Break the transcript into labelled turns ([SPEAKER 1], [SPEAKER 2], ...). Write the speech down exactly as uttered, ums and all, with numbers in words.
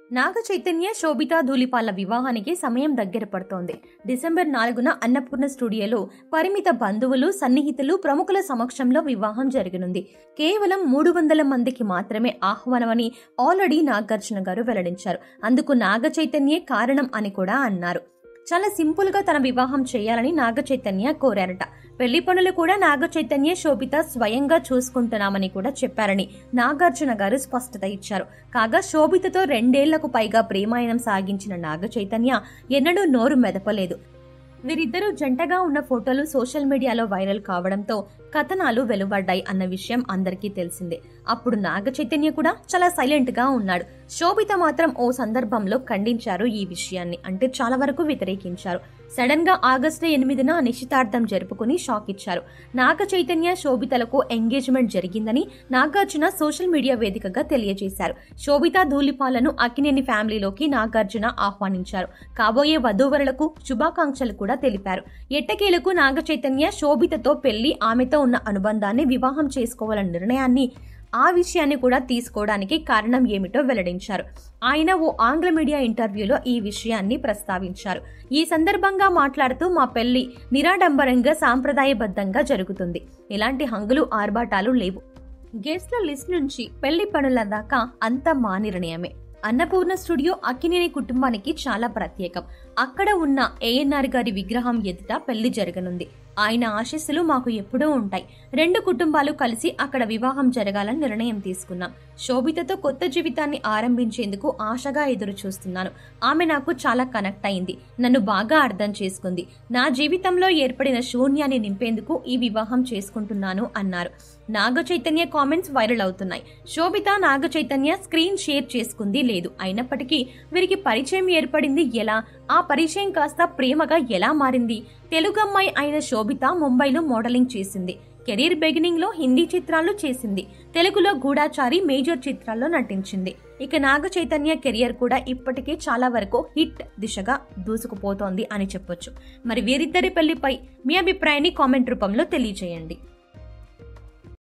[SPEAKER 1] నాగ చైతన్య శోభిత ధూళిపాళ్ల వివాహానికి సమయం దగ్గర పడుతోంది. డిసెంబర్ నాలుగున అన్నపూర్ణ స్టూడియోలో పరిమిత బంధువులు, సన్నిహితులు, ప్రముఖుల సమక్షంలో వివాహం జరగనుంది. కేవలం మూడు వందల మందికి మాత్రమే ఆహ్వానమని ఆల్రెడీ నాగార్జున గారు వెల్లడించారు. అందుకు నాగ చైతన్యే కారణం అని కూడా అన్నారు. చాలా సింపుల్ గా తన వివాహం చేయాలని నాగ చైతన్య కోరారట. పెళ్లి పనులు కూడా నాగ చైతన్య, శోభిత స్వయంగా చూసుకుంటున్నామని కూడా చెప్పారని నాగార్జున గారు స్పష్టత ఇచ్చారు. కాగా శోభితతో రెండేళ్లకు పైగా ప్రేమాయణం సాగించిన నాగ చైతన్య ఎన్నడూ నోరు మెదపలేదు. వీరిద్దరూ జంటగా ఉన్న ఫోటోలు సోషల్ మీడియాలో వైరల్ కావడంతో కథనాలు వెలువడ్డాయి అన్న విషయం అందరికీ తెలిసిందే. అప్పుడు నాగ చైతన్య కూడా చాలా సైలెంట్ గా ఉన్నాడు. శోభిత మాత్రం ఓ సందర్భంలో ఖండించారు ఈ విషయాన్ని, అంటే చాలా వరకు వ్యతిరేకించారు. సడన్ గా ఆగస్టు ఎనిమిదిన నిశ్చితార్థం జరుపుకుని షాక్ ఇచ్చారు. నాగ చైతన్య శోభితలకు ఎంగేజ్మెంట్ జరిగిందని నాగార్జున సోషల్ మీడియా వేదికగా తెలియజేశారు. శోభిత ధూళిపాలను అక్కినేని ఫ్యామిలీలోకి నాగార్జున ఆహ్వానించారు. కాబోయే వధూవరులకు శుభాకాంక్షలు కూడా తెలిపారు. ఎట్టకేలకు నాగ చైతన్య శోభితతో పెళ్లి, ఆమెతో ఉన్న అనుబంధాన్ని వివాహం చేసుకోవాలన్న నిర్ణయాన్ని ఆ విషయాన్ని కూడా తీసుకోవడానికి కారణం ఏమిటో వెల్లడించారు. ఆయన ఓ ఆంగ్ల మీడియా ఇంటర్వ్యూలో ఈ విషయాన్ని ప్రస్తావించారు. ఈ సందర్భంగా మాట్లాడుతూ, మా పెళ్లి నిరాడంబరంగా సాంప్రదాయబద్ధంగా జరుగుతుంది. ఎలాంటి హంగులు ఆర్భాటాలు లేవు. గెస్ట్ల లిస్ట్ నుంచి పెళ్లి పనుల దాకా అంతా మా నిర్ణయమే. అన్నపూర్ణ స్టూడియో అక్కినేని కుటుంబానికి చాలా ప్రత్యేకం. అక్కడ ఉన్న ఏఎన్ఆర్ గారి విగ్రహం ఎదుట పెళ్లి జరగనుంది. ఆయన ఆశీస్సులు మాకు ఎప్పుడూ ఉంటాయి. రెండు కుటుంబాలు కలిసి అక్కడ వివాహం జరగాలని నిర్ణయం తీసుకున్నాం. శోభితతో కొత్త జీవితాన్ని ఆరంభించేందుకు ఆశగా ఎదురు చూస్తున్నాను. ఆమె నాకు చాలా కనెక్ట్ అయింది, నన్ను బాగా అర్థం చేసుకుంది. నా జీవితంలో ఏర్పడిన శూన్యాన్ని నింపేందుకు ఈ వివాహం చేసుకుంటున్నాను అన్నారు. నాగ చైతన్య కామెంట్స్ వైరల్ అవుతున్నాయి. శోభిత నాగ చైతన్య స్క్రీన్ షేర్ చేసుకుంది లేదు. అయినప్పటికీ వీరికి పరిచయం ఏర్పడింది ఎలా? ఆ పరిచయం కాస్త ప్రేమగా ఎలా మారింది? తెలుగమ్మాయి అయిన శోభిత ముంబైలో మోడలింగ్ చేసింది. కెరీర్ బిగినింగ్ లో హిందీ చిత్రాలు చేసింది. తెలుగులో గూఢాచారి, మేజర్ చిత్రాల్లో నటించింది. ఇక నాగ చైతన్య కెరియర్ కూడా ఇప్పటికే చాలా వరకు హిట్ దిశగా దూసుకుపోతోంది అని చెప్పొచ్చు. మరి వీరిద్దరి పెళ్లిపై మీ అభిప్రాయాన్ని కామెంట్ రూపంలో తెలియజేయండి.